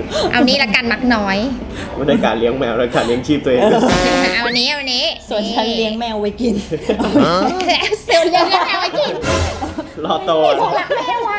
เอานี้ละกันมักน้อยไม่ได้การเลี้ยงแมวแล้วการเลี้ยงชีพตัวเองเอานี้ส่วนฉันเลี้ยงแมวไว้กินเซลเลี้ยงแมวไว้กินรอโตของรักแม่วะ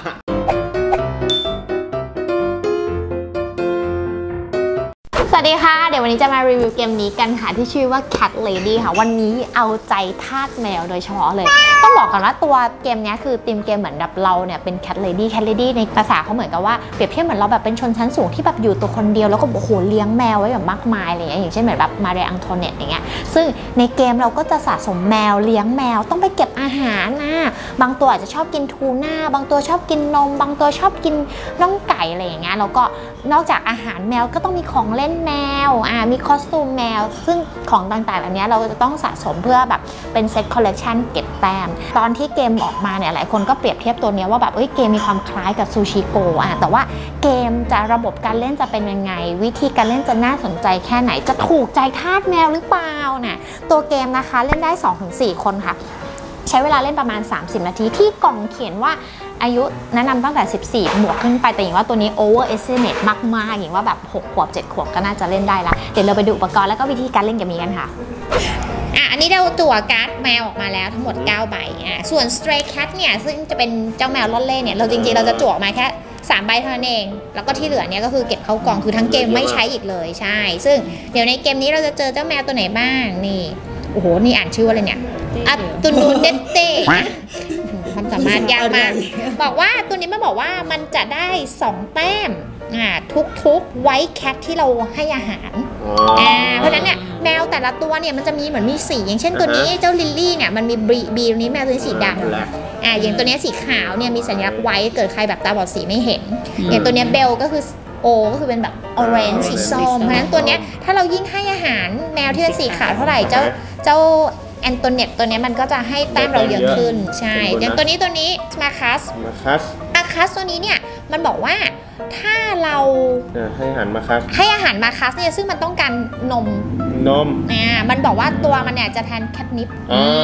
สวัสดีค่ะเดี๋ยววันนี้จะมารีวิวเกมนี้กันค่ะที่ชื่อว่า Cat Lady ค่ะวันนี้เอาใจทาสแมวโดยเฉพาะเลยต้องบอกก่อนว่าตัวเกมนี้คือธีมเกมเหมือนแบบเราเนี่ยเป็น Cat Lady ในภาษาเขาเหมือนกับว่าเปรียบเทียบเหมือนเราแบบเป็นชนชั้นสูงที่แบบอยู่ตัวคนเดียวแล้วก็โอ้โหเลี้ยงแมวไว้แบบมากมายอะไรอย่างเช่นเหมือนแบบมาเรียอังโทเนตอย่างเงี้ยซึ่งในเกมเราก็จะสะสมแมวเลี้ยงแมวต้องไปเก็บอาหารนะบางตัวอาจจะชอบกินทูน่าบางตัวชอบกินนมบางตัวชอบกินน่องไก่อะไรอย่างเงี้ยแล้วก็นอกจากอาหารแมวก็ต้องมีของเล่นแมวมีคอสตูมแมวซึ่งของต่างๆเหล่านี้เราจะต้องสะสมเพื่อแบบเป็นเซตคอลเลกชันเก็บแต้มตอนที่เกมออกมาเนี่ยหลายคนก็เปรียบเทียบตัวนี้ว่าแบบเกมมีความคล้ายกับซูชิโกแต่ว่าเกมจะระบบการเล่นจะเป็นยังไงวิธีการเล่นจะน่าสนใจแค่ไหนจะถูกใจทาสแมวหรือเปล่านะตัวเกมนะคะเล่นได้ 2-4 คนค่ะใช้เวลาเล่นประมาณ30นาทีที่กล่องเขียนว่าอายุแนะนำตั้งแต่14บวกขึ้นไปแต่อย่างว่าตัวนี้ over estimate มากๆอย่างว่าแบบ6 ขวบ 7 ขวบก็น่าจะเล่นได้ละเดี๋ยวเราไปดูอุปกรณ์แล้วก็วิธีการเล่นเกมนี้กันค่ะอันนี้เราจั่วการ์ดแมวออกมาแล้วทั้งหมด9ใบส่วน stray cat เนี่ยซึ่งจะเป็นเจ้าแมวล่อนเล่เนี่ยเราจริงๆเราจะจั่วมาแค่3ใบเท่านั้นเองแล้วก็ที่เหลือเนี่ยก็คือเก็บเข้ากล่องคือทั้งเกมไม่ใช้อีกเลยใช่ซึ่งเดี๋ยวในเกมนี้เราจะเจอเจ้าแมวตัวไหนบ้างนี่โอ้โหนี่อ่านชื่อว่าอะไรเนี่ยอัตตุนูเดเต้ความสามารถยากมากบอกว่าตัวนี้มันบอกว่ามันจะได้2แต้มทุกไวท์แคทที่เราให้อาหารเพราะฉะนั้นเนี่ยแมวแต่ละตัวเนี่ยมันจะมีเหมือนมีสีอย่างเช่นตัวนี้เจ้าลิลลี่เนี่ยมันมีบีตัวนี้แมวตัวนี้สีดำอย่างตัวนี้สีขาวเนี่ยมีสัญลักษณ์ไว้เกิดใครแบบตาบอดสีไม่เห็นอย่างตัวนี้เบลก็คือก็คือเป็นแบบออเรนจ์สีส้มเพราะฉะนั้นตัวเนี้ยถ้าเรายิ่งให้อาหารแมวที่เป็นสีขาวเท่าไหร่เจ้าแอนโตเนตตัวนี้มันก็จะให้แต้มเราเยอะขึ้นใช่อย่างตัวนี้มาคัสตัวนี้เนี่ยมันบอกว่าถ้าเราให้อาหารมาคัสเนี่ยซึ่งมันต้องการนมมันบอกว่าตัวมันเนี่ยจะแทนแคทนิป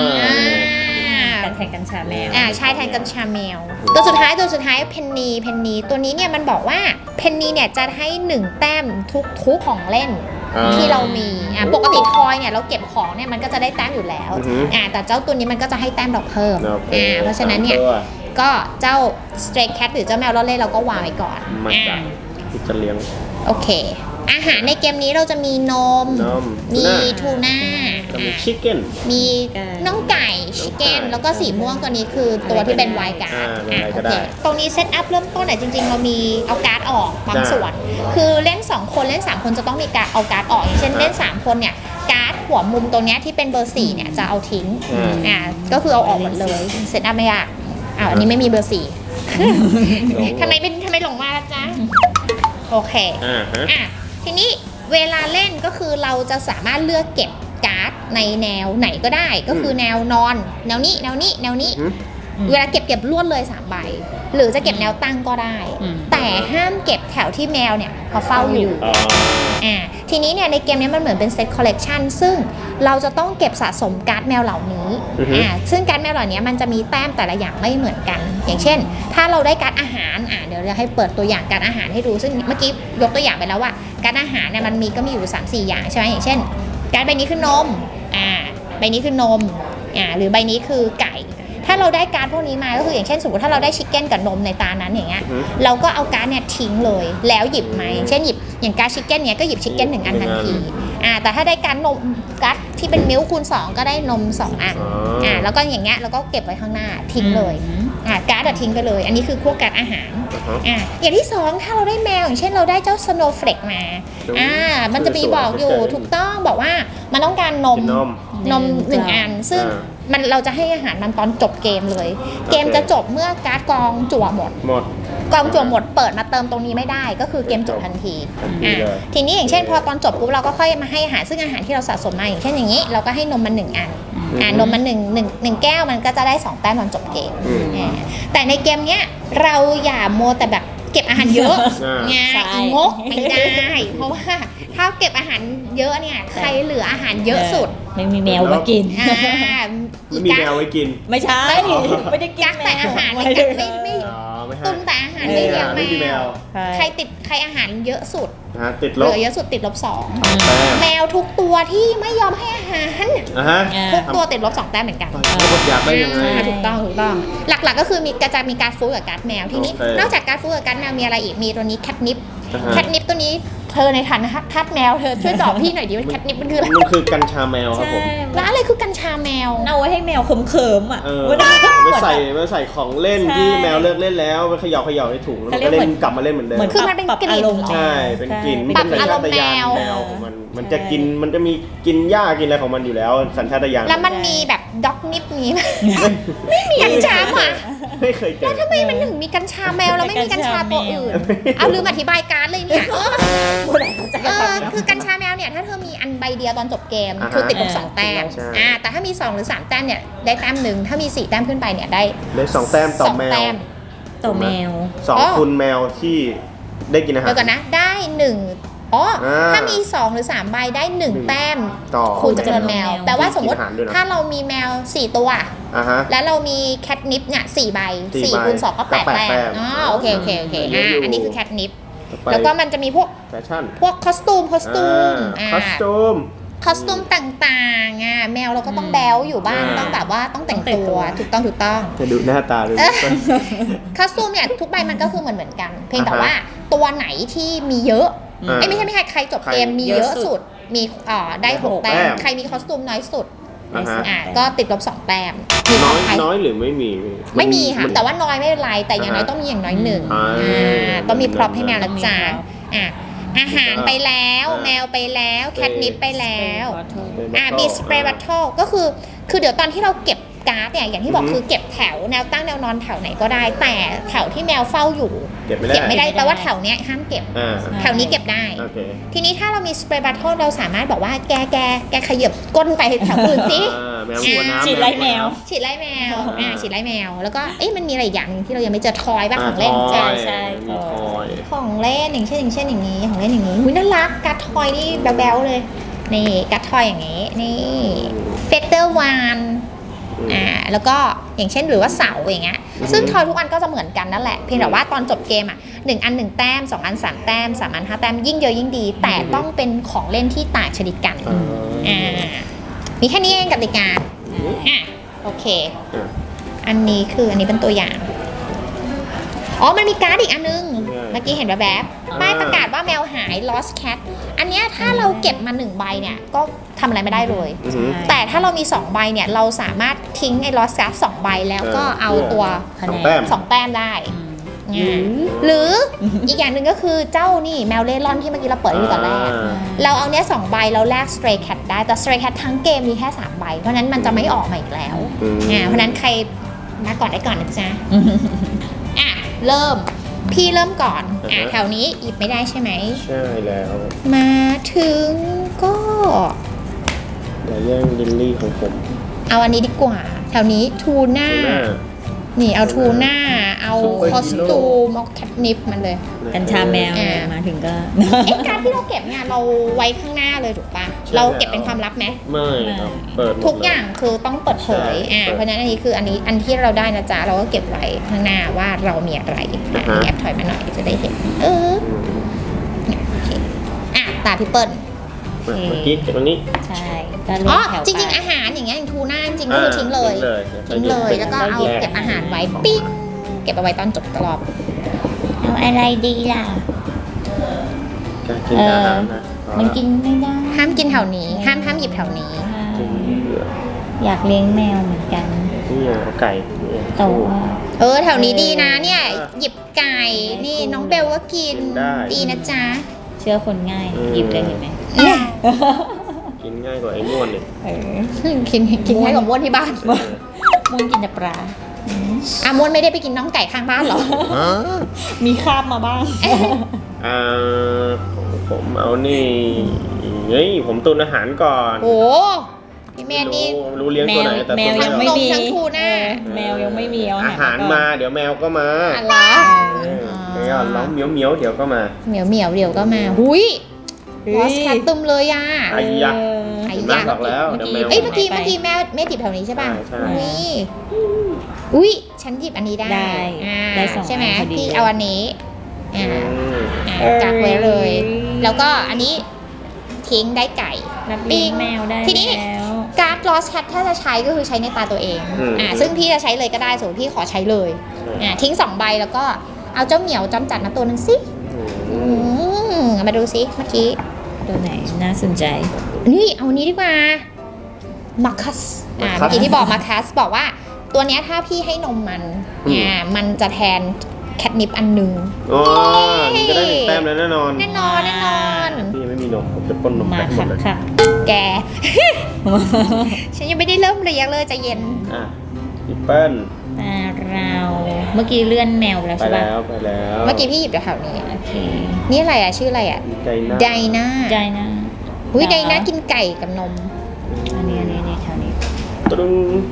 แทนกัญชาแมวใช่แทนกัญชาแมวตัวสุดท้ายเพนนีตัวนี้เนี่ยมันบอกว่าเพนนีเนี่ยจะให้1แต้มทุกของเล่นที่เรามีปกติทอยเนี่ยเราเก็บของเนี่ยมันก็จะได้แต้มอยู่แล้วแต่เจ้าตัวนี้มันก็จะให้แต้มเราเพิ่มเพราะฉะนั้นเนี่ยก็เจ้า stray cat หรือเจ้าแมวล่อเล่เราก็วางไว้ก่อนที่จะเลี้ยงโอเคอาหารในเกมนี้เราจะมีนมมีทูน่ามีชิคเก้นมีน่องไก่ชิคเก้นแล้วก็สีม่วงตัวนี้คือตัวที่เป็นไวท์การ์ดโอเคตรงนี้เซตอัพเริ่มต้นจริงๆเรามีเอาการ์ดออกบางส่วนคือเล่น2คนเล่น3คนจะต้องมีการเอาการ์ดออกอย่างเช่นเล่น3คนเนี่ยการ์ดหัวมุมตรงนี้ที่เป็นเบอร์4เนี่ยจะเอาทิ้งก็คือเอาออกหมดเลยเซตอัพไม่ยากอันนี้ไม่มีเบอร์4ทำไมหลงมาล่ะจ๊ะโอเคทีนี้เวลาเล่นก็คือเราจะสามารถเลือกเก็บการ์ดในแนวไหนก็ได้ก็คือแนวนอนแนวนี้เวลาเก็บรวดเลย3ใบหรือจะเก็บแนวตั้งก็ได้แต่ห้ามเก็บแถวที่แมวเนี่ยเขาเฝ้าอยู่ทีนี้เนี่ยในเกมนี้มันเหมือนเป็นเซตคอลเลกชันซึ่งเราจะต้องเก็บสะสมการ์ดแมวเหล่านี้ซึ่งการ์ดแมวเหล่านี้มันจะมีแต้มแต่ละอย่างไม่เหมือนกันอย่างเช่นถ้าเราได้การ์ดอาหารเดี๋ยวจะให้เปิดตัวอย่างการ์ดอาหารให้ดูซึ่งเมื่อกี้ยกตัวอย่างไปแล้วว่าการ์ดอาหารเนี่ยมันมีก็มีอยู่ 3-4 อย่างใช่ไหมอย่างเช่นการ์ดใบนี้คือนมใบนี้คือนมหรือใบนี้คือไก่ถ้าเราได้การ์ดพวกนี้มาก็คืออย่างเช่นสมมติถ้าเราได้ชิคเก้นกับนมในตานั้นอย่างเงี้ยเราก็เอาการ์ดเนี่ยทิ้งเลยแล้วหยิบไหมเช่นหยิบอย่างการ์ดชิคเก้นเนี้ยก็หยิบชิคเก้น1 อันทันทีแต่ถ้าได้การ์ดนมการ์ดที่เป็นมิลค์คูณ2ก็ได้นม2 อันแล้วก็อย่างเงี้ยเราก็เก็บไว้ข้างหน้าทิ้งเลยการ์ดทิ้งไปเลยอันนี้คือพวกการ์ดอาหารอย่างที่2ถ้าเราได้แมวอย่างเช่นเราได้เจ้าสโนว์เฟลกมามันจะมีบอกอยู่ถูกต้องบอกว่ามันต้องการนม1 อันซึ่งเราจะให้อาหารมันตอนจบเกมเลยเกมจะจบเมื่อการ์ดกองจั่วหมดกองจั่วหมดเปิดมาเติมตรงนี้ไม่ได้ก็คือเกมจบทันทีทีนี้อย่างเช่นพอตอนจบปุ๊บเราก็ค่อยมาให้อาหารซึ่งอาหารที่เราสะสมมาอย่างเช่นอย่างนี้เราก็ให้นมมัน1 อันนมมัน1แก้วมันก็จะได้2 แต้มตอนจบเกมแต่ในเกมเนี้ยเราอย่าโมแต่แบบเก็บอาหารเยอะงกไม่ได้เพราะว่าถ้าเก็บอาหารเยอะเนี่ยใครเหลืออาหารเยอะสุดไม่มีแมวไว้กินไม่มีแมวไว้กินไม่ใช่ไม่ได้กินแต่อาหารไม่ตุนแต่อาหารไม่เลี้ยงไม่มีแมแมววใครอาหารเยอะสุดติดเหลบลือเยอะสุดติดลบแต้ม 2แมวทุกตัวที่ไม่ยอมให้อาหาร ทุกตัวติดลบ2แต้มเหมือนกันก็อยากได้ยังไงถูกต้องหลักๆก็คือจะมีการ์ดฟูดกับการ์ดแมวทีนี้ นอกจากการ์ดฟูดกับการ์ดแมวมีอะไรอีกมีตัวนี้แคทนิปตัวนี้เธอในฐานะทาสแมวเธอช่วยตอบพี่หน่อยดิว่าแคทนิปมันคืออะไรมันคือกัญชาแมวครับผมแล้วอะไรคือกัญชาแมวเอาไว้ให้แมวเขิมๆอ่ะไปใส่ของเล่นที่แมวเลิกเล่นแล้วไปเขย่าในถุงแล้วก็เล่นกลับมาเล่นเหมือนเดิมคือมันเป็นกลิ่นใช่เป็นกลิ่นปรับอารมณ์แมวของมันจะกินมันจะมีกินหญ้ากินอะไรของมันอยู่แล้วสัญชาตญาณแล้วมันมีแบบด็อกนิปนี้ไหมไม่มีกัญชาหมาไม่เคยเจอแล้วทำไมมันถึงมีกัญชาแมวแล้วไม่มีกัญชาตัวอื่นเอาลืมอธิบายการ์ดเลยเนี่ยคือกัญชาแมวเนี่ยถ้าเธอมีอันใบเดียวตอนจบเกมคือติดลบ2แต้มแต่ถ้ามี2หรือ3แต้มเนี่ยได้แต้มหนึ่งถ้ามี4แต้มขึ้นไปเนี่ยได้ 2แต้มต่อแมวต่อแมว 2 คุณแมวที่ได้กินอาหารเดี๋ยวก่อนนะได้1ถ้ามี2หรือ3ใบได้1แต้มต่อคูณจำนวนแมวแปลว่าสมมติถ้าเรามีแมว4ตัวแล้วเรามีแคทนิปเนี่ย4ใบ4คูณ2ก็8แต้มโอเคอันนี้คือแคทนิปแล้วก็มันจะมีพวกแฟชั่นพวกคอสตูมคอสตูมต่างๆแมวเราก็ต้องแบ๊วอยู่บ้านต้องแบบว่าต้องแต่งตัวถูกต้องจะดูหน้าตาเลยคอสตูมเนี่ยทุกใบมันก็คือเหมือนกันเพียงแต่ว่าตัวไหนที่มีเยอะไม่ใช่ใครจบเกมมีเยอะสุดมีได้6แต้มใครมีคอสตูมน้อยสุดก็ติดลบ2แต้มน้อยหรือไม่มีค่ะแต่ว่าน้อยไม่เป็นไรแต่อย่างน้อยต้องมีอย่างน้อย1ต้องมีพร็อพให้แมวนะจ๊ะอาหารไปแล้วแมวไปแล้วแคทนิปไปแล้วมีสเปรย์บัตเทิลก็คือเดี๋ยวตอนที่เราเก็บการ์ดเนี่ยอย่างที่บอกคือเก็บแถวแนวตั้งแนวนอนแถวไหนก็ได้แต่แถวที่แมวเฝ้าอยู่เก็บไม่ได้แปลว่าแถวเนี้ยห้ามเก็บแถวนี้เก็บได้ทีนี้ถ้าเรามีสเปรย์บัตเทิลเราสามารถบอกว่าแกขยับก้นไปแถวอื่นสิฉีดไล่แมวฉีดไล่แมวแล้วก็มันมีอะไรอย่างนึงที่เรายังไม่เจอทอยบ้างของเล่นใช่ของเล่นอย่างเช่นอย่างนี้ของเล่นอย่างนี้น่ารักการ์ดทอยนี่แบ๊วๆเลยนี่การ์ดทอยอย่างนี้นี่เฟเตอร์วานแล้วก็อย่างเช่นหรือว่าเสาอย่างเงี้ยซึ่งทอยทุกอันก็จะเหมือนกันนั่นแหละเพียงแต่ว่าตอนจบเกม1อัน1แต้ม2อัน3แต้ม3อัน5แต้มยิ่งเยอะยิ่งดีแต่ต้องเป็นของเล่นที่ต่างชนิดกันมีแค่นี้เองกติกาโอเคอันนี้เป็นตัวอย่างมันมีการ์ดอีกอันนึงเมื่อกี้เห็นแบบป้ายประกาศว่าแมวหาย lost cat อันเนี้ยถ้าเราเก็บมา1ใบเนี่ยก็ทำอะไรไม่ได้เลยแต่ถ้าเรามี2ใบเนี่ยเราสามารถทิ้งไอ้ lost cat 2ใบแล้วก็เอาตัว2แต้มได้หรืออีกอย่างหนึ่งก็คือเจ้านี่แมวเล่ร่อนที่เมื่อกี้เราเปิดอยู่ตอนแรกเราเอาเนี้ย2ใบเราแลก stray cat ได้แต่ stray cat ทั้งเกมมีแค่3ใบเพราะนั้นมันจะไม่ออกมาอีกแล้วเพราะนั้นใครมาก่อนได้ก่อนนะจ๊ะพี่เริ่มก่อนแถวนี้หยิบไม่ได้ใช่ไหมใช่แล้วมาถึงก็อย่าแย่งลิลลี่ของผมเอาอันนี้ดีกว่าแถวนี้ทูน่านี่เอาทูน่าเอาคอสตูมเอาแคทนิปมันเลยกัญชาแมวมาถึงก็การที่เราเก็บเนี่ยเราไว้ข้างหน้าเลยถูกปะเราเก็บเป็นความลับไหมไม่ครับเปิดทุกอย่างคือต้องเปิดเผยเพราะฉะนั้นอันนี้คืออันที่เราได้นะจ๊ะเราก็เก็บไว้ข้างหน้าว่าเรามีอะไรแอบถอยมาหน่อยจะได้เห็นตาพี่เปิ้ลเมื่อกี้เก็บตรงนี้ใช่จริงๆอาหารอย่างเงี้ยอย่างทูน่าจริงก็คือทิ้งเลยแล้วก็เอาเก็บอาหารไว้ปิ้งเก็บเอาไว้ตอนจบรอบเอาอะไรดีล่ะกินอาหารนะมันกินไม่ได้ห้ามกินแถวนี้ห้ามหยิบแถวนี้อยากเลี้ยงแมวเหมือนกันนี่เอาไก่แต่ว่าแถวนี้ดีนะเนี่ยหยิบไก่นี่น้องเบลก็กินดีนะจ๊ะเชื่อคนง่ายหยิบเลยเห็นไหมกินง่ายกว่าไอ้ม้วนเลยกินง่ายกว่าม้วนที่บ้านม้วนกินแต่ปลาม้วนไม่ได้ไปกินน้องไก่ข้างบ้านหรอมีคาบมาบ้างผมเอานี่ผมตุนอาหารก่อนพี่แม่นี่รู้เลี้ยงตัวไหนแต่แมวยังไม่มีทั้งทูน่าแมวยังไม่มีอาหารมาเดี๋ยวแมวก็มาร้องเหมียวเดี๋ยวก็มาเหมียวเดี๋ยวก็มาหุยลอสแคทตึมเลยไอ้ยักษ์บอกแล้วเมื่อกี้แม่ติดแถวนี้ใช่ป่ะใช่อุ้ยฉันหยิบอันนี้ได้ได้สองใช่ไหมอันพอดีพี่เอาอันนี้กักไว้เลย แล้วก็อันนี้ทิ้งได้ไก่นักเลี้ยงแมวได้ทีนี้แล้วการ์ด Lost Cat ถ้าจะใช้ก็คือใช้ในตาตัวเองซึ่งพี่จะใช้เลยก็ได้ส่วนพี่ขอใช้เลยทิ้ง2 ใบแล้วก็เอาเจ้าเหมียวจำจัดมาตัวหนึ่งสิมาดูสิเมื่อกี้ตัวไหนน่าสนใจนี่เอานี้ดีกว่ามาคัสเมื่อกี้ที่บอกมาคัสบอกว่าตัวเนี้ยถ้าพี่ให้นมมันจะแทนแคทนิปอันหนึ่งอ๋อจะได้1 แต้มแล้วแน่นอนแน่นอนพี่ไม่มีนมผมจะป้นนมมาไปหมค่ะดเลยค่ะแก ฉันยังไม่ได้เริ่มเลี้ยงเลยใจเย็นพี่เปิ้ลตาเราเมื่อกี้เลื่อนแมวแล้วไปใช่ปะแล้วไปแล้วเมื่อกี้พี่หยิบจากแถวนี้โอเคนี่อะไรอ่ะชื่ออะไรอ่ะไดน่าไดน่าใจนะอุ้ยไดน่ากินไก่กับนมอันนี้แถวนี้ตรึง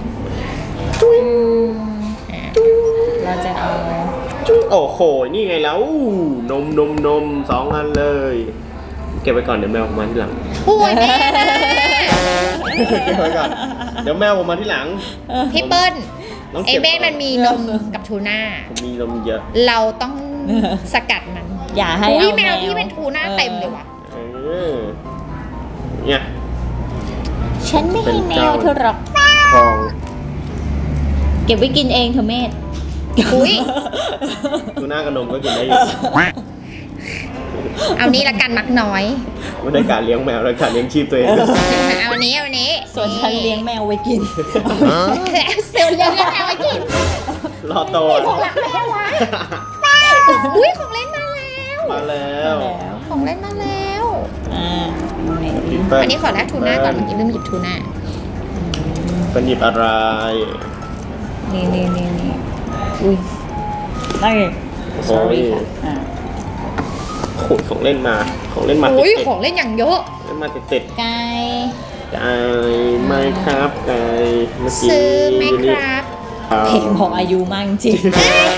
เราจะเอาจุ๊โอ้โหนี่ไงแล้วนม2 อันเลยเก็บไว้ก่อนเดี๋ยวแมวผมมาที่หลังโอ้ยแม่เก็บไว้ก่อนเดี๋ยวแมวผมมาที่หลังพี่เปิ้ลต้องไอเก็บเบ้มันมีนมกับทูน่าผมมีนมเยอะเราต้องสกัดมันอย่าให้อุ้ยเอาแมวพี่เป็นทูน่าเต็มเลยว่ะเนี่ยฉันไม่ให้แมวเธอหรอกทองเก็บไว้กินเองเธอเมธอุ้ยดูหน้ากับนมก็กินได้อยู่เอานี้ละกันมักน้อยไม่ได้การเลี้ยงแมวแล้วการเลี้ยงชีพตัวเองเอาอันนี้ส่วนฉันเลี้ยงแมวไว้กินเซลล์เลี้ยงแมวไว้กินรอโตของรักแมววะอุ้ยของเล่นมาแล้วมาแล้วของเล่นมาแล้วเปิ้ลอันนี้ขอแลกทูน่าก่อนเมื่อกี้ลืมหยิบทูน่าเป็นหยิบอะไรนี่อุ้ยไม่โอ้โห sorry ค่ะขูดของเล่นมาอุ้ยติดของเล่นอย่างเยอะๆเล่นมาติดไก่ๆไก่ไม่ครับไก่เมื่อกี้ซื้อไหมครับเพลงบอกอายุมากจริง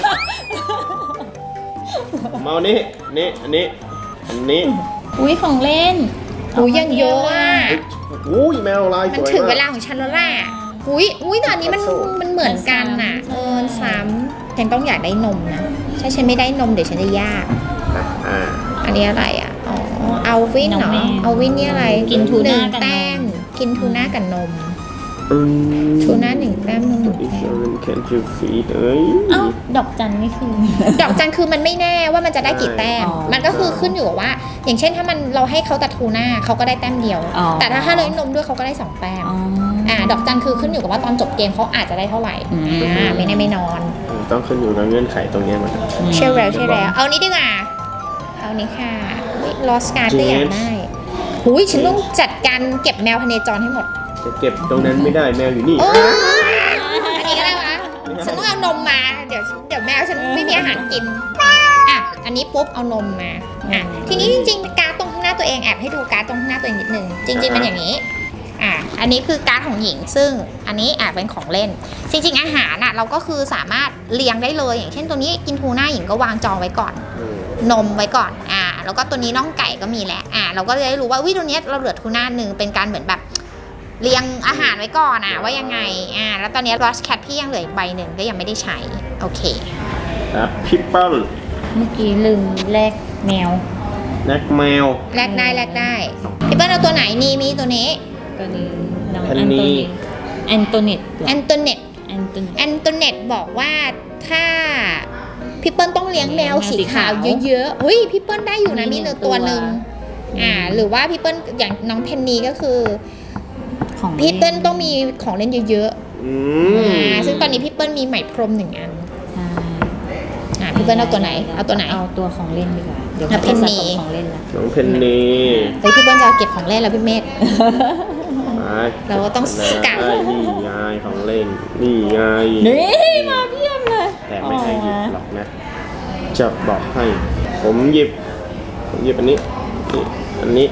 เมานี้อันนี้อุ้ยของเล่นอุ้ยยังเยอะอ่ะอุ้ยแมวลายสมันวยถึงเวมาลาก ของฉันแล้วแหละอุ้ยตอนนี้มันเหมือนกันน่ะซ้ำฉันต้องอยากได้นมนะถ้าฉันไม่ได้นมเดี๋ยวฉันจะยาก อันนี้อะไรอ่ะ อ๋อ เอาวินเหรอ เอาวินนี่อะไรกินทูน่า 1 กับนแต้มมกินทูน่ากับนม ทูน่า1 แต้มนม1 อีกแต้มแคนจูฟีเอ้ยเอ้าดอกจันไม่คือดอกจันคือมันไม่แน่ว่ามันจะได้กี่แต้มอ๋อมันก็คือขึ้นอยู่กับว่า อย่างเช่นถ้าเราให้เขาแต่ทูน่าเขาก็ได้แต้มเดียวอ๋อแต่ถ้าเลยนมด้วยเขาก็ได้2 แต้มอ๋อดอกจันคือขึ้นอยู่กับว่าตอนจบเกมเขาอาจจะได้เท่าไหร่ ไม่แน่ไม่นอนต้องขึ้นอยู่กับเงื่อนไขตรงนี้มันใช่แล้วเอานี้ดีกว่า เอานี้ค่ะลอสการ์ดก็อยากได้หุยฉันต้องจัดการเก็บแมวพเนจรให้หมดจะเก็บตรงนั้นไม่ได้แมวอยู่นี่โอ้อันนี้ก็ได้วะฉันต้องเอานมมา เดี๋ยวแมวฉันไม่มีอาหารกิน อันนี้ปุ๊บเอานมมา ทีนี้จริงๆการ์ดตรงข้างหน้าตัวเองแอบให้ดูการ์ดตรงข้างหน้าตัวเองนิดนึง จริงๆมันอย่างนี้ อันนี้คือการ์ดของหญิง ซึ่งอันนี้อาจเป็นของเล่น จริงๆอาหารเราก็คือสามารถเลี้ยงได้เลย อย่างเช่นตัวนี้กินทูน่าหญิงก็วางจองไว้ก่อน นมไว้ก่อน แล้วก็ตัวนี้น่องไก่ก็มีแล้ว เราก็จะได้รู้ว่าวิตัวนี้เราเหลือทูน่าหนึ่งเป็นการเหมือนแบบเลี้ยงอาหารไว้ก่อนว่ายังไง แล้วตอนนี้ Lost Cat พี่ยังเหลืออีกใบหนึ่งก็ยังไม่ได้ใช้ โอเคครับพี่เปิ้ลเมื่อกี้ลืมแลกแมวแลกแมวแลกได้พี่เปิ้ลเอาตัวไหนนี่มีตัวนี้ตัวนี้น้องอันนี้แอนโตเนตแอนโตเนตบอกว่าถ้าพี่เปิ้ลต้องเลี้ยงแมวสีขาวเยอะๆเฮ้ยพี่เปิ้ลได้อยู่นะมีตัวหนึ่งหรือว่าพี่เปิ้ลอย่างน้องเพนนีก็คือพี่เปิ้ลต้องมีของเล่นเยอะๆซึ่งตอนนี้พี่เปิ้ลมีไหมพรม1 อันพี่เปิ้ลเอาตัวไหนเอาตัวของเล่นดีกว่าเดี๋ยวเพนนีของเล่นละน้องเพนนีเฮ้ยพี่เปิ้ลจะเก็บของเล่นแล้วพี่เมธ เราก็ต้องสกัดนี่ไงของเล่นนี่ไงนี่มาเพียบเลยแต่ไม่ให้หยิบหรอกนะจะบอกให้ผมหยิบอันนี้อันนี้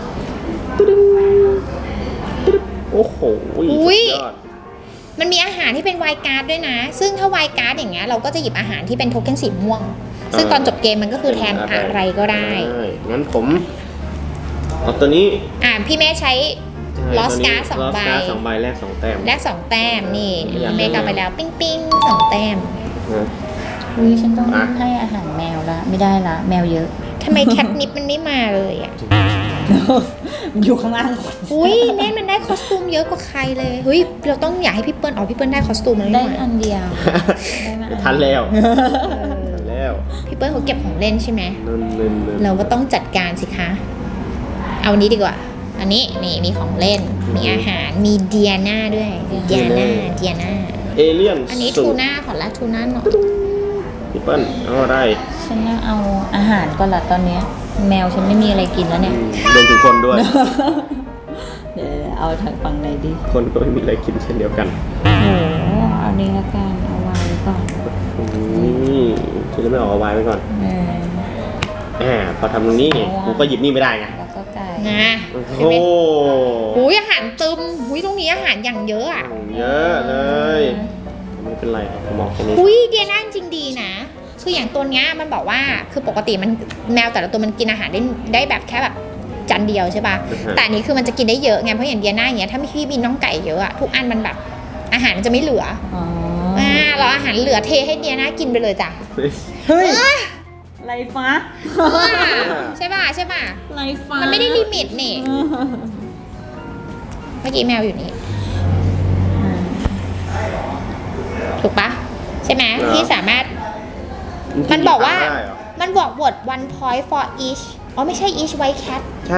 โอ้โหสุดยอดมันมีอาหารที่เป็นไวการ์ดด้วยนะซึ่งถ้าไวการ์ดอย่างเงี้ยเราก็จะหยิบอาหารที่เป็นโทเค็นสีม่วงซึ่งตอนจบเกมมันก็คือแทนอะไรก็ได้งั้นผมเอาตัวนี้พี่แม่ใช้ลอสการ์ด2 ใบสองใบแลก2 แต้มแลก2 แต้มนี่อยากได้เมย์กลับไปแล้วปิ้งปิ้ง2 แต้มอุ้ยฉันต้องให้อาหารแมวละไม่ได้ละแมวเยอะทำไมแคทนิปมันไม่มาเลยอ่ะอยู่ข้างล่างอุ้ยเน่นมันได้คอสตูมเยอะกว่าใครเลยเฮ้ยเราต้องอยากให้พี่เปิ้ลพี่เปิ้ลได้คอสตูมแล้วได้นี่หว่าอันเดียวได้มาทันแล้วเอทันอแล้วพี่เปิ้ลเขาเก็บของเล่นใช่ไหมนั่นเราก็ต้องจัดการสิคะ เอาอันนี้ดีกว่า อันนี้นี่มีของเล่น มีอาหาร มีเดียนาด้วยเดียนาเอเลี่ยนอันนี้ทูน่าขอละทูน่าหน่อยพี่เปิ้ลเอาได้ฉันเอาอาหารก่อนละตอนเนี้ยแมวฉันไม่มีอะไรกินแล้วเนี่ยรวมถึงคนด้วยเดี๋ยวเอาทางฝั่งไหนดีคนก็ไม่มีอะไรกินเช่นเดียวกันโอ้โหเอานี้ละกันเอาไว้ก่อนนี่ฉันจะไม่ออกเอาไว้ก่อนเออพอทำตรงนี้ไงกูก็หยิบนี่ไม่ได้ไงแล้วก็ไก่นะโอ้โหเห็นไหมหูยอาหารตึมหูยตรงนี้อาหารอย่างเยอะอ่ะเยอะเลยไม่เป็นไรครับมองตรงนี้หุยเดียน่าจริงดีนะ คืออย่างตัวเนี้ยมันบอกว่าคือปกติมันแมวแต่ละตัวมันกินอาหารได้แบบแค่แบบจานเดียวใช่ป่ะ แต่อันนี้คือมันจะกินได้เยอะไงเพราะอย่างเดียน่าอย่างเงี้ยถ้าพี่บินน้องไก่เยอะอะทุกอันมันแบบอาหารมันจะไม่เหลืออ๋อเราอาหารเหลือเทให้เดียน่ากินไปเลยจ้ะเฮ้ยไรฟ้าใช่ป่ะใช่ป่ะไรฟ้ามันไม่ได้ลิมิตนี่เมื่อกี้แมวอยู่นี่ถูกปะใช่ไหมที่สามารถ มันบอกว่าได้เหรอมันบอกวอร์ด one point for each อ๋อไม่ใช่ each white cat ใช่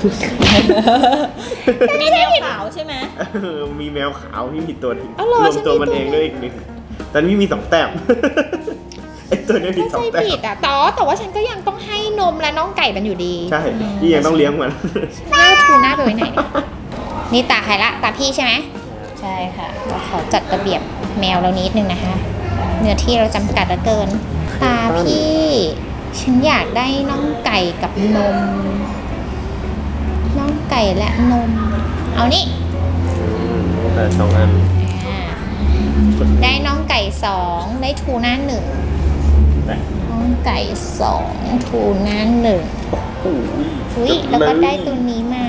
มีแมวขาวใช่ไหมมีแมวขาวที่มีตัวหนึงอ๋อเหรอรวมตัวฉันมีมันตัวเองด้วยอีกหนึ่งตอนนี้มี2 แต้ม ไอตัวนี้มีเข้าใจ 2 แต้มผิดอ่ะแต่ว่าฉันก็ยังต้องให้นมและน้องไก่มันอยู่ดีใช่นี่ยังต้องเลี้ยงมันหน้าทูน่าไปไว้ไหนเนี่ยนี่ตาใครละตาพี่ใช่ไหมใช่ค่ะเราขอจัดระเบียบแมวเรานิดนึงนะคะ เนื้อที่เราจำกัดเหลือเกิน ตาพี่ ฉันอยากได้น้องไก่กับนม น้องไก่และนม เอานี่แต่2 อันอ่าได้น้องไก่2ได้ทูน่า1 แต่น้องไก่2ทูน่า1อุ้ยแล้วก็ได้ตัวนี้มา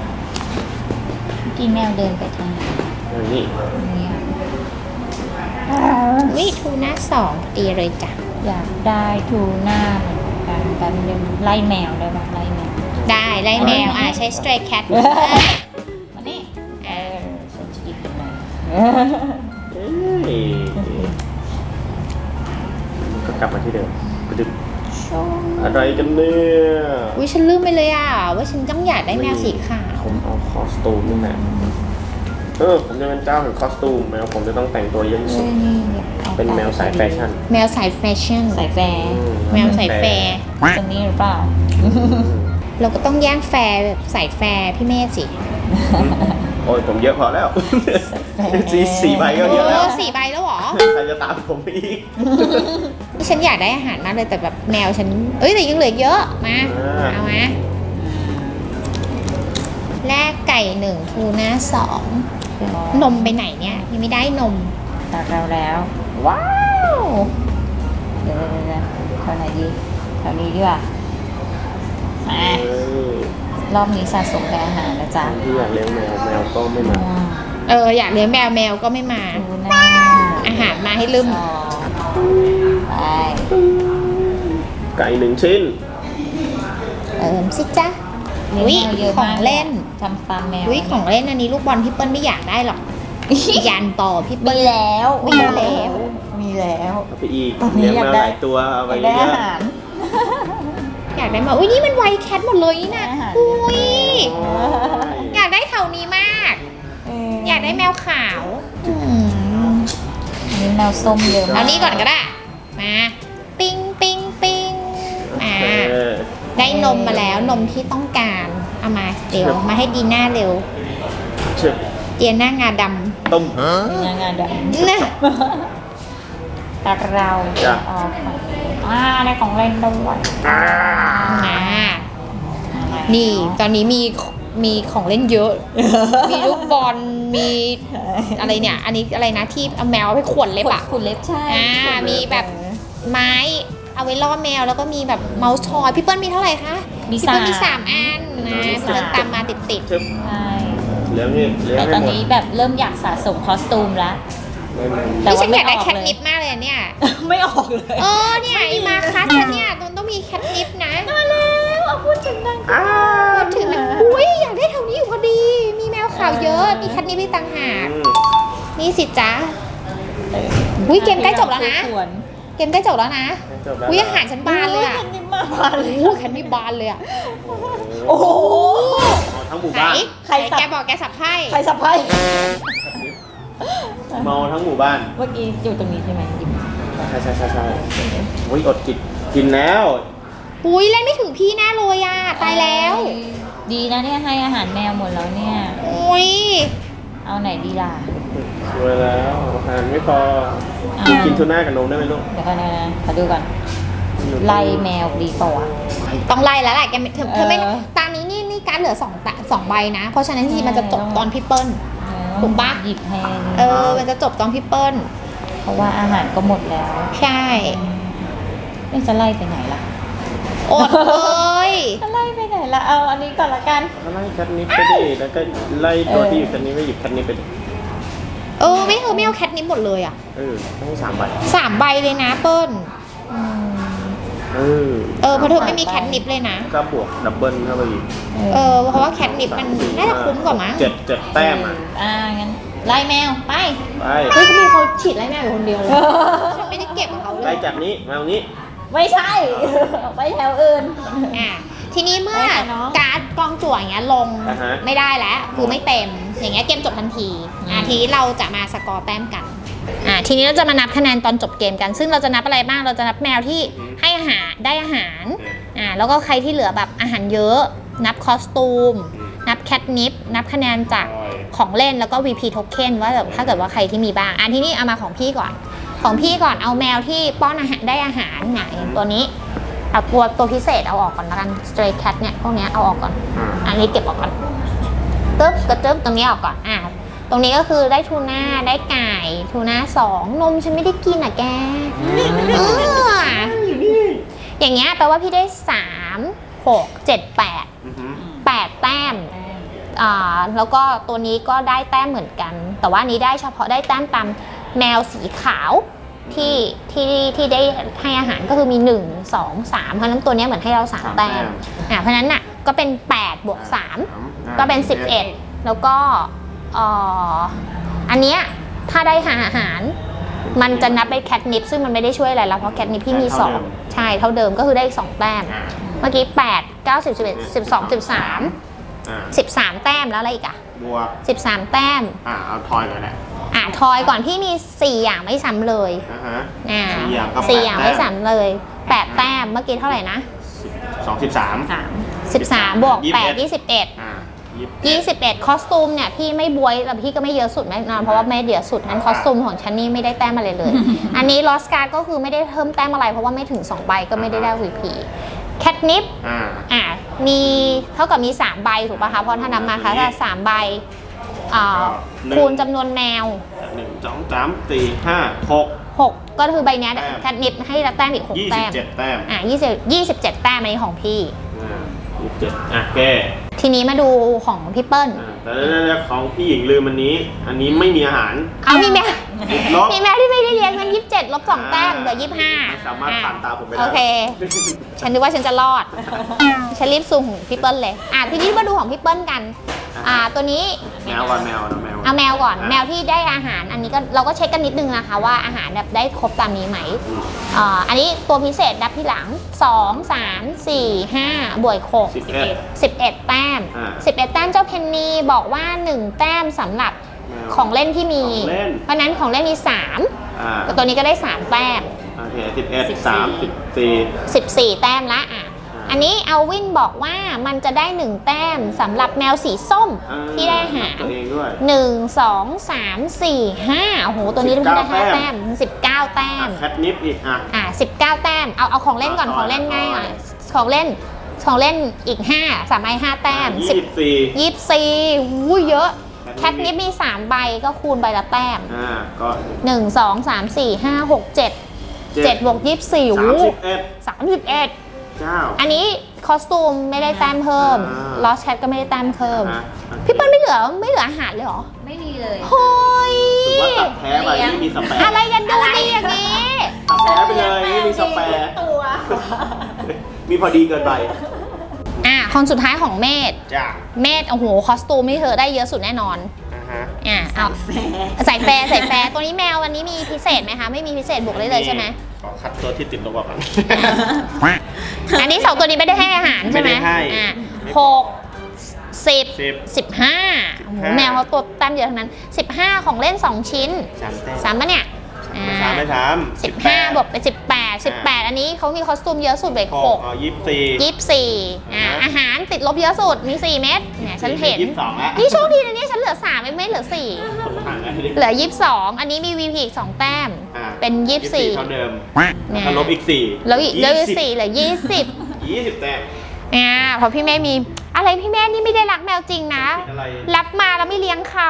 ที่แมวเดินไปทางไหนอันนี้เนี่ยวิทูน่า2ตีเลยจ้ะอยากได้ทูน่าเหมือนกันแป๊บนึงไล่แมวได้ปะไล่แมวได้ไล่แมวใช้ stray cat มานี่เออฉันจะหยิบเป็นไรเอ้ยก็กลับมาที่เดิมกระดึบอะไรกันเนี่ยอุ้ยฉันลืมไปเลยอ่ะว่าฉันต้องอยากได้แมวสีขาวผมเอาคอสตูมนี่แหละผมจะเป็นเจ้าแห่งคอสตูมแมวผมจะต้องแต่งตัวเยอะที่สุดเป็นแมวสายแฟชั่นแมวสายแฟชั่นสายแฟร์แมวสายแฟร์ตรงนี้หรือเปล่าเราก็ต้องแย่งแฟร์แบบสายแฟร์พี่เมฆสิโอ้ยผมเยอะพอแล้วสี่ใบก็เยอะแล้วโอ้4 ใบแล้วเหรอใครจะตามผมอีกนี่ฉันอยากได้อาหารมากเลยแต่แบบแมวฉันเอ้ยแต่ยังเหลือเยอะมาเอามาแลกไก่1ทูน่า2นมไปไหนเนี่ยยังไม่ได้นมตัดเราแล้ว ว้าว เดี๋ยวแถวไหนดีแถวนี้ดีกว่ามารอบนี้สะสมแต่อาหารนะจ๊ะที่อยากเลี้ยงแมวแมวก็ไม่มาอยากเลี้ยงแมวก็ไม่มาทูน่าอาหารมาให้ลืมไปไก่1 ชิ้นสิจ๊ะ อุ๊ยแมวเยอะขมาอก งเล่นทำฟาร์มแมวอุ้ยของเล่นอันนี้ลูกบอลพี่เปิ้ลไม่อยากได้หรอก ยันต่อพี่เปิ้มีลแล้วมีแล้วมีแล้วเอาไปอีกตอนนี้เลี้ยงอยากแมวได้หลายตัวเอาไปได้เยอาอะหารอยากได้มาอุ้ยนี่มันไวท์แคทหมดเลยนี่นะอาหารอุ้ยอยากได้แถวนี้มาก อยากได้แมวขาวอืมอันนี้แมวส้มเยอะมากเอานี้ก่อนก็ได้ มาปิ้งปิ้งปิ้งมาเออได้นมมาแล้วนมที่ต้องการเอามาเร็วมาให้ดีน่าเร็วเชื่อเดียน่างาดต้มงานดำนะำตาเราจ้ะออกฝั่งนี้ได้ของเล่นด้วยมานี่ตอนนี้มีของเล่นเยอะ มีลูกบอลมีอะไรเนี่ย อันนี้อะไรนะที่เอาแมวเอาไปขวนเล็บอะขุดเล็บใช่มีแบบไม้เอาไว้ล่อแมวแล้วก็มีแบบเมาส์ทอยพี่เปิ้ลมีเท่าไหร่คะมีพี่สาเปิ้มลมี3 อันนะพี่เปิ้ลตามมาติดเชื่อใช่เลี้ยงนี่เลี้ยงแต่ให้ตอนหมดนี้แบบเริ่มอยากสะสมคอสตูมแล้ว แต่นี่ว่าฉันอยากได้ไม่ออกแคทเลยนิปมากเลยอะเนี่ยไม่ออกเลยเนี่ยไอมาคัสเนี่ยมันต้องมีแคทนิปนะมาแล้วเอาพูดถึงดังถึงมันอุ้ยอยากได้แถวนี้อยู่พอดี มีแมวขาวเยอะ มีแคทนิปไปต่างหากนี่สิจ๊ะ อุ๊ยเกมใกล้จบแล้วนะ เกมใกล้จบแล้วนะจบแล้วอุ้ยอาหารฉันบานเลยอ่ะแคทนิปมาบานเลยโอ้แคทนิปบานเลยอ่ะโอ้โหเอาทั้งหมู่ไหนบ้านใครสับแกบอกแกสับไพ่ใครสับไพ่เมาทั้งหมู่บ้านเมื่อกี้อยู่ตรงนี้ใช่ไหมหยิบใช่โอ้ยอดกินแล้วอุ้ยเล่นไม่ถึงพี่แน่เลยอ่ะ ตายแล้วดีนะเนี่ยให้อาหารแมวหมดแล้วเนี่ยอุ้ยเอาไหนดีล่ะสวยแล้วอาหารไม่พอเอากินทูน่ากับนมได้ไหมลูกเดี๋ยวก่อนนะขอดูก่อน ไล่แมวดีเปล่าวะต้องไล่แล้วแหละแกเธอไม่เออตามนี้นี่การดเหลือ2ใบนะ เพราะฉะนั้นที่มันจะจบตอนพี่เปิ้ล ถูกปะหยิบให้มันจะจบตอนพี่เปิ้ลเพราะว่าอาหารก็หมดแล้วใช่นี่จะไล่ไปไหนล่ะอดเลยจะไล่ไปไหนล่ะ เอาอันนี้ก่อนละกันก็ไล่แคทนิปไปดิแล้วก็ไล่ตัวที่อยู่แคทนิปไปหยิบแคทนิปไปดิไม่เอาแคทนิปหมดเลยอ่ะต้อง3 ใบ 3 ใบเลยนะเปิ้ล เพราะเธอไม่มีแคทนิปเลยนะก็บวกดับเบิลเข้าไปอีกเพราะว่าแคทนิปมันน่าจะคุ้มกว่ามั้ง 7 แต้มอ่ะงั้นไล่แมวไปไปเฮ้ยเขาฉีดไล่แมวอยู่คนเดียวเลยฉันไม่ได้เก็บของเขาเลไล่ยจากนี้มาตรงนี้ไม่ใช่ ไปแถวอื่นทีนี้เมื่อไปค่ะน้องการ์ดกองจั่วอย่างเงี้ยลงอ่าฮะไม่ได้แล้วคือไม่เต็มอย่างเงี้ยเกมจบทันทีทีนี้เราจะมาสกอร์แต้มกันทีนี้เราจะมานับคะแนนตอนจบเกมกัน ซึ่งเราจะนับอะไรบ้างเราจะนับแมวที่ให้อาหารได้อาหารแล้วก็ใครที่เหลือแบบอาหารเยอะนับคอสตูมนับแคทนิปนับคะแนนจากของเล่นแล้วก็ VP Token ว่าแบบถ้าเกิดว่าใครที่มีบ้างทีนี้เอามาของพี่ก่อนเอาแมวที่ป้อนอาหารได้อาหารอย่างตัวนี้เอาตัวพิเศษเอาออกก่อนแล้วกัน Stray Cat เนี่ยพวกเนี้ยเอาออกก่อนอันนี้เก็บออกก่อนตึ๊บกระตึ๊บตรงนี้ออกก่อนตรงนี้ก็คือได้ทูน่าได้ไก่ทูน่า2นมฉันไม่ได้กินอ่ะแกอย่างเงี้ยแปลว่าพี่ได้3 6 7 8แต้มแล้วก็ตัวนี้ก็ได้แต้มเหมือนกันแต่ว่านี้ได้เฉพาะได้แต้มตามแมวสีขาวที่ได้ให้อาหารก็คือมี1 2 3เพราะนั้นตัวนี้เหมือนให้เรา3แต้มเพราะนั้นน่ะก็เป็น8 บวก 3ก็เป็น11แล้วก็อันเนี้ยถ้าได้อาหารมันจะนับเป็นแคทนิปซึ่งมันไม่ได้ช่วยอะไรแล้วเพราะแคทนิปพี่มี2ใช่เท่าเดิมก็คือได้อีก2แต้มเมื่อกี้8 9 10 11 12 13แต้มแล้วอะไรอีกอะบวก 13แต้มเอาทอยก่อนแหละทอยก่อนพี่มี4อย่างไม่ซ้ำเลย4 อย่างไม่ซ้ำเลย8แต้มเมื่อกี้เท่าไหร่นะ13บวก8 21คอสตูมเนี่ยพี่ไม่บวยแต่พี่ก็ไม่เยอะสุดแน่นอนเพราะว่าไม่เยอะสุดนั้นคอสตูมของฉันนี่ไม่ได้แต้มอะไรเลย อันนี้ลอสการ์ดก็คือไม่ได้เพิ่มแต้มอะไรเพราะว่าไม่ถึง2ใบก็ไม่ได้ VP แคทนิปมีเท่ากับมี3ใบถูกป่ะคะเพราะถ้านับมาค่ะถ้า3ใบคูณจำนวนแมว 1 2 3 4 5 6 ก็คือใบนี้แคทนิปให้แต้มอีก6แต้ม 27 แต้ม 27 แต้มอันนี้ของพี่แกทีนี้มาดูของพี่เปิ้ลแต่ของพี่หญิงลืมอันนี้ไม่มีอาหารมีแมวที่ไม่ได้เลี้ยงมัน27 ลบ 2 แต้มเหลือ25 สามารถผ่านตาผมไปได้โอเคฉันนึกว่าฉันจะรอดฉันรีบซูมของพี่เปิ้ลเลยทีนี้มาดูของพี่เปิ้ลกันตัวนี้แมวก่อนเอาแมวก่อนแมวที่ได้อาหารอันนี้ก็เราก็เช็คกันนิดนึงนะคะว่าอาหารแบบได้ครบตามนี้ไหมอันนี้ตัวพิเศษนับที่หลัง2 3 4 5บวก6 11แต้ม11แต้มเจ้าเพนนีบอกว่า1แต้มสำหรับของเล่นที่มีเพราะนั้นของเล่นมี3ตัวนี้ก็ได้3แต้ม14แต้มละอันนี้เอาวินบอกว่ามันจะได้1แต้มสำหรับแมวสีส้มที่ได้อาหาร1 2 3 4 5โอ้โหตัวนี้ได้5แต้ม19แต้มแคทนิปอีก 19แต้มเอาของเล่นก่อนของเล่นง่ายของเล่นอีก5 3ใบ5แต้ม24เยอะแคทนิปมี3ใบก็คูณใบละแต้มก็ 1 2 3 4 5 6 7บวก24 31อันนี้คอสตูมไม่ได้แต้มเพิ่มลอสแคทก็ไม่ได้แต้มเพิ่มพี่เปิ้ลไม่เหลืออาหารเลยเหรอไม่มีเลยเฮ้ยถือว่าตัดแท้ไปไม่มีสแปร์อะไรกันดูดีอย่างนี้ตัดแท้ไปเลยไม่มีสแปร์ตัวมีพอดีเกินไปคนสุดท้ายของเมธจ้าเมธโอ้โหคอสตูมนี่เธอได้เยอะสุดแน่นอนเอาใส่แฟร์ใส่แฟร์ตัวนี้แมววันนี้มีพิเศษไหมคะไม่มีพิเศษบวกได้เลยใช่ไหมขอคัดตัวที่ติดลบก่อนอันนี้2ตัวนี้ไม่ได้ให้อาหารใช่ไหมไม่ได้ให้ 6 10 15แมวเขาตัวแต้มเยอะทั้งนั้น15ของเล่น2ชิ้น3ปะเนี่ยไม่ถาม 15บวกเป็น18อันนี้เขามีคอสตูมเยอะสุดเบรก24อาหารติดลบเยอะสุดมี4เม็ดเนี่ยฉันเห็นนี่โชคดีนะเนี่ยฉันเหลือ3ไม่เหลือ4เหลือ22อันนี้มี VP อีก2แต้มเป็น24 เท่าเดิมแล้วลบอีก4 แล้ว4เหลือ20 แต้มเพราะพี่แม่มีอะไรพี่แม่นี่ไม่ได้รักแมวจริงนะรับมาแล้วไม่เลี้ยงเขา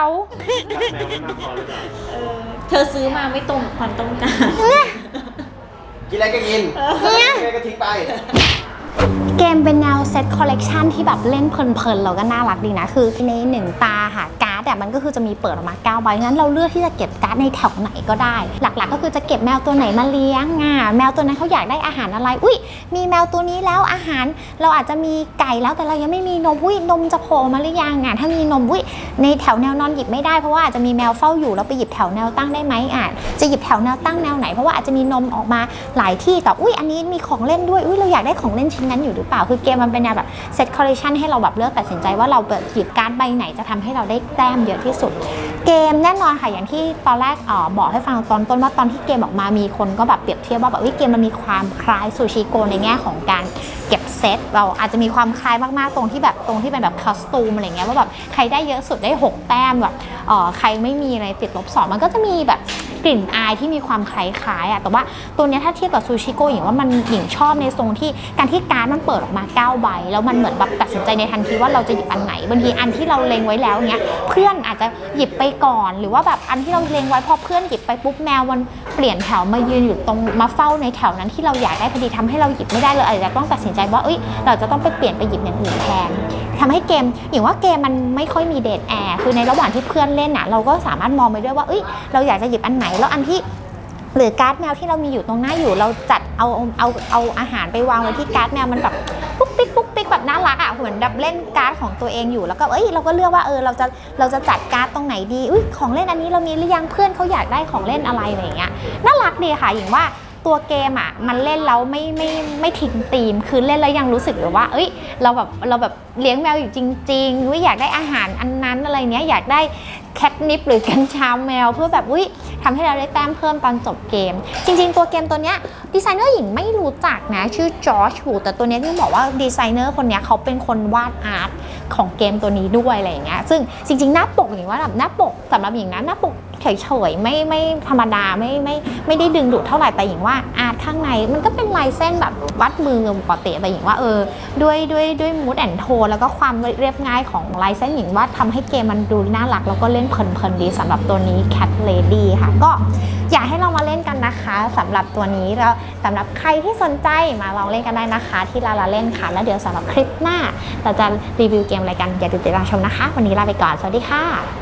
เธอซื้อมาไม่ตรงความต้องการกินอะไรก็กินกินอะไรก็ทิ้งไปเกมเป็นแนวเซตคอลเลกชันที่แบบเล่นเพลินๆเราก็น่ารักดีนะคือใน1ตาค่ะการ์ดมันก็คือจะมีเปิดออกมา9ใบงั้นเราเลือกที่จะเก็บการ์ดในแถวไหนก็ได้หลักๆก็คือจะเก็บแมวตัวไหนมาเลี้ยงแมวตัวนั้นเขาอยากได้อาหารอะไรอุ้ยมีแมวตัวนี้แล้วอาหารเราอาจจะมีไก่แล้วแต่เรายังไม่มีนมอุ้ยนมจะโผล่มาหรือยังถ้ามีนมอุ้ยในแถวแนวนอนหยิบไม่ได้เพราะว่าอาจจะมีแมวเฝ้าอยู่เราไปหยิบแถวแนวตั้งได้ไหมจะหยิบแถวแนวตั้งแนวไหนเพราะว่าอาจจะมีนมออกมาหลายที่แต่อุ้ยอันนี้มีของเล่นด้วยอุ้ยเราอยากได้ของเล่นชิ้นนั้นอยู่หรือเปล่าคือเกมมันเป็นแนวแบบเซตคอลเลคชันให้เราแบบเลือกตัดสินใจว่าเราหยิบการ์ดใบไหนจะทำให้เราได้แต้มเยอะที่สุดเกมแน่นอนค่ะอย่างที่ตอนแรกบอกให้ฟังตอนต้นว่าตอนที่เกมออกมามีคนก็แบบเปรียบเทียบว่าแบบเกมมันมีความคล้ายซูชิโกในแง่ของการเก็บเซตเราอาจจะมีความคล้ายมากๆตรงที่เป็นแบบคอสตูมอะไรเงี้ยว่าแบบใครได้เยอะสุดได้6แต้มแบบใครไม่มีอะไรติดลบ2มันก็จะมีแบบกลิ่นอายที่มีความคล้ายๆแต่ว่าตัวนี้ถ้าเทียบกับซูชิโกอย่างว่ามันหญิงชอบในทรงที่การที่การ์ดมันเปิดออกมา9ใบแล้วมันเหมือนแบบตัดสินใจในทันทีว่าเราจะหยิบอันไหนบางทีอันที่เราเล็งไว้แล้วเนี้ยเพื่อนอาจจะหยิบไปก่อนหรือว่าแบบอันที่เราเล็งไว้พอเพื่อนหยิบไปปุ๊บแมวมันเปลี่ยนแถวมายืนอยู่ตรงมาเฝ้าในแถวนั้นที่เราอยากได้พอดีทำให้เราหยิบไม่ได้เลยอาจจะต้องตัดสินใจว่าเราจะต้องไปเปลี่ยนไปหยิบอย่างอื่นแทนทำให้เกมอย่างว่าเกมมันไม่ค่อยมีเดทแอร์คือในระหว่างที่เพื่อนเล่นเราก็สามารถมองไปด้วยว่าเราอยากจะหยิบอันไหนแล้วอันที่หรือการ์ดแมวที่เรามีอยู่ตรงหน้าอยู่เราจัดเอาอาหารไปวางไว้ที่การ์ดแมวมันแบบปุ๊กปิ๊กแบบน่ารักเหมือนแบบเล่นการ์ดของตัวเองอยู่แล้วก็เราก็เลือกว่าเราจะจัดการ์ดตรงไหนดีของเล่นอันนี้เรามีหรือยังเพื่อนเขาอยากได้ของเล่นอะไรอะไรอย่างเงี้ยน่ารักดีค่ะอย่างว่าตัวเกมมันเล่นแล้วไม่ทิ้งธีมคือเล่นแล้วยังรู้สึกว่าเราแบบเลี้ยงแมวอยู่จริงๆอยากได้อาหารอันนั้นอะไรเนี้ยอยากได้แคทนิปหรือกัญชาแมวเพื่อแบบทำให้เราได้แต้มเพิ่มตอนจบเกมจริงๆตัวเกมตัวเนี้ยดีไซเนอร์หญิงไม่รู้จักนะชื่อจอร์จวูแต่ตัวนี้ที่บอกว่าดีไซเนอร์คนนี้เขาเป็นคนวาดอาร์ตของเกมตัวนี้ด้วยอะไรอย่างเงี้ยซึ่งจริงๆหน้าปกอย่างว่าแบบหน้าปกสำหรับหญิงนะหน้าปกเฉยๆไม่ธรรมดาไม่ได้ดึงดูดเท่าไหร่แต่หญิงว่าอาร์ตข้างในมันก็เป็นลายเส้นแบบวัดมือปกติแต่หญิงว่าด้วยมูดแอนโทนแล้วก็ความเรียบง่ายของลายเส้นหญิงว่าทำให้เกมมันดูน่ารักแล้วก็เล่นเพลินๆดีสำหรับตัวนี้ Cat Lady ค่ะก็อยากให้เรามาเล่นกันนะคะสำหรับตัวนี้แล้วสำหรับใครที่สนใจมาลองเล่นกันได้นะคะที่ลาลาเล่นค่ะแล้วเดี๋ยวสำหรับคลิปหน้าเราจะรีวิวเกมอะไรกันอย่าลืมติดตามชมนะคะวันนี้ลาไปก่อนสวัสดีค่ะ